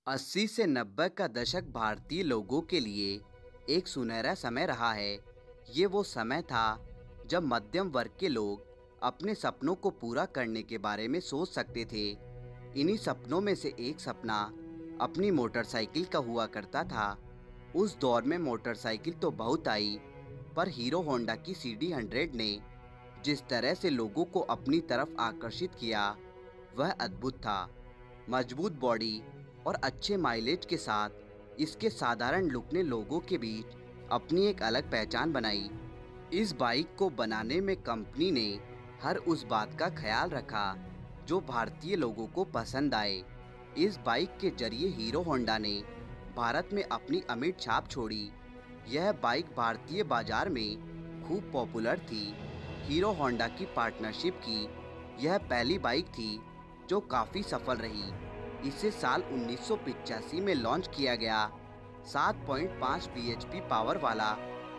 80 से 90 का दशक भारतीय लोगों के लिए एक सुनहरा समय रहा है। ये वो समय था जब मध्यम वर्ग के लोग अपने सपनों को पूरा करने के बारे में सोच सकते थे। इन्हीं सपनों में से एक सपना अपनी मोटरसाइकिल का हुआ करता था। उस दौर में मोटरसाइकिल तो बहुत आई, पर हीरो होंडा की CD100 ने जिस तरह से लोगों को अपनी तरफ आकर्षित किया, वह अद्भुत था। मजबूत बॉडी और अच्छे माइलेज के साथ इसके साधारण लुक ने लोगों के बीच अपनी एक अलग पहचान बनाई। इस बाइक को बनाने में कंपनी ने हर उस बात का ख्याल रखा जो भारतीय लोगों को पसंद आए। इस बाइक के जरिए हीरो होंडा ने भारत में अपनी अमिट छाप छोड़ी। यह बाइक भारतीय बाजार में खूब पॉपुलर थी। हीरो होंडा की पार्टनरशिप की यह पहली बाइक थी जो काफ़ी सफल रही। इसे साल 1985 में लॉन्च किया गया। 7.5 bhp पावर वाला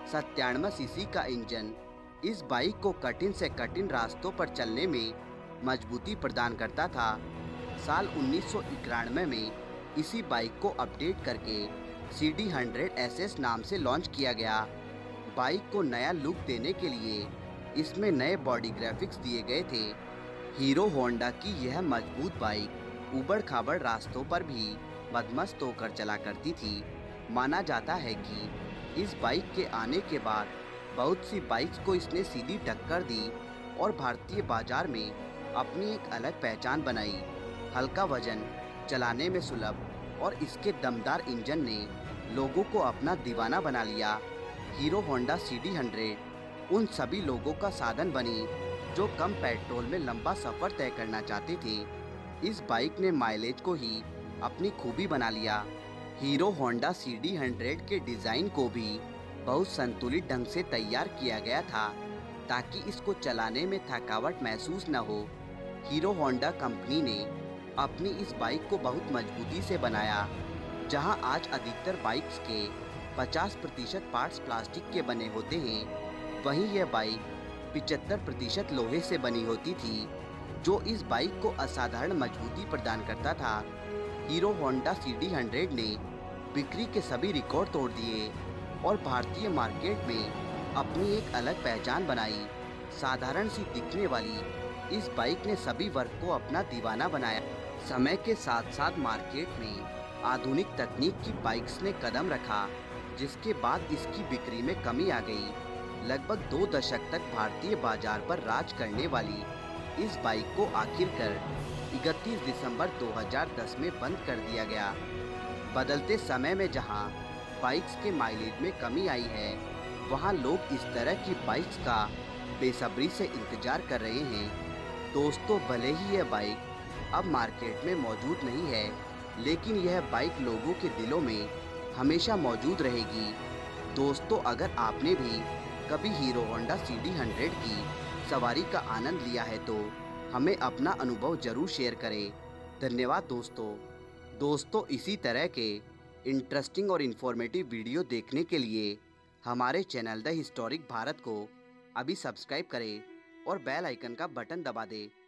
97 सीसी का इंजन इस बाइक को कठिन से कठिन रास्तों पर चलने में मजबूती प्रदान करता था। साल 1991 में इसी बाइक को अपडेट करके CD100 SS नाम से लॉन्च किया गया। बाइक को नया लुक देने के लिए इसमें नए बॉडी ग्राफिक्स दिए गए थे। हीरो होंडा की यह मजबूत बाइक उबड़ खाबड़ रास्तों पर भी मदमस्त होकर चला करती थी। माना जाता है कि इस बाइक के आने के बाद बहुत सी बाइक्स को इसने सीधी टक्कर दी और भारतीय बाजार में अपनी एक अलग पहचान बनाई। हल्का वजन, चलाने में सुलभ और इसके दमदार इंजन ने लोगों को अपना दीवाना बना लिया। हीरो होंडा CD100 उन सभी लोगों का साधन बनी जो कम पेट्रोल में लंबा सफ़र तय करना चाहते थे। इस बाइक ने माइलेज को ही अपनी खूबी बना लिया। हीरो होंडा CD100 के डिज़ाइन को भी बहुत संतुलित ढंग से तैयार किया गया था ताकि इसको चलाने में थकावट महसूस न हो। हीरो होंडा कंपनी ने अपनी इस बाइक को बहुत मजबूती से बनाया। जहां आज अधिकतर बाइक्स के 50% पार्ट्स प्लास्टिक के बने होते हैं, वहीं यह बाइक 75% लोहे से बनी होती थी, जो इस बाइक को असाधारण मजबूती प्रदान करता था। हीरो होंडा CD100 ने बिक्री के सभी रिकॉर्ड तोड़ दिए और भारतीय मार्केट में अपनी एक अलग पहचान बनाई। साधारण सी दिखने वाली इस बाइक ने सभी वर्ग को अपना दीवाना बनाया। समय के साथ साथ मार्केट में आधुनिक तकनीक की बाइक्स ने कदम रखा, जिसके बाद इसकी बिक्री में कमी आ गई। लगभग 2 दशक तक भारतीय बाजार पर राज करने वाली इस बाइक को आखिरकार 31 दिसंबर 2010 में बंद कर दिया गया। बदलते समय में जहां बाइक्स के माइलेज में कमी आई है, वहां लोग इस तरह की बाइक्स का बेसब्री से इंतजार कर रहे हैं। दोस्तों, भले ही यह बाइक अब मार्केट में मौजूद नहीं है, लेकिन यह बाइक लोगों के दिलों में हमेशा मौजूद रहेगी। दोस्तों, अगर आपने भी कभी हीरो होंडा CD100 की सवारी का आनंद लिया है तो हमें अपना अनुभव जरूर शेयर करें। धन्यवाद दोस्तों, इसी तरह के इंटरेस्टिंग और इन्फॉर्मेटिव वीडियो देखने के लिए हमारे चैनल द हिस्टोरिक भारत को अभी सब्सक्राइब करें और बेल आइकन का बटन दबा दें